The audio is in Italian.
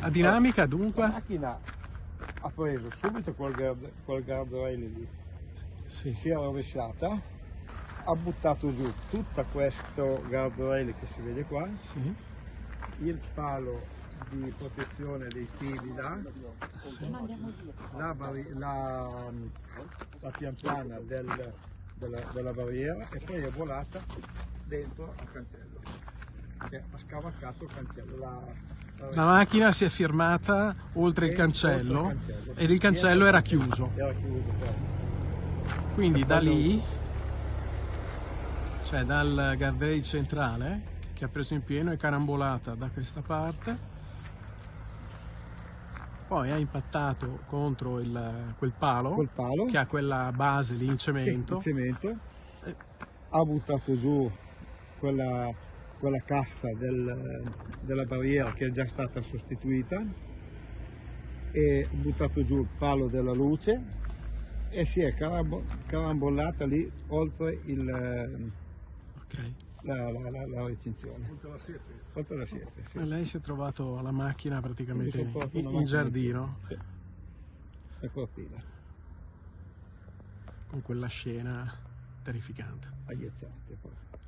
La dinamica dunque? La macchina ha preso subito quel guardrail lì, Sì. si è rovesciata, ha buttato giù tutto questo guardrail che si vede qua, Sì. il palo di protezione dei fili là, Sì. la piantana della barriera e poi è volata dentro al cancello, che ha scavalcato il cancello. La macchina si è fermata oltre il cancello ed il cancello era chiuso. Era chiuso, certo. Quindi da lì, cioè dal guardrail centrale che ha preso in pieno, è carambolata da questa parte, poi ha impattato contro quel palo che ha quella base lì in cemento. Sì, il cemento, ha buttato giù quella cassa della barriera che è già stata sostituita, e buttato giù il palo della luce e si è carambollata lì oltre la recinzione. Oltre la siepe, sì. E lei si è trovato la macchina praticamente in macchina giardino, sì. La cortina. con quella scena terrificante. Agghiacciante poi.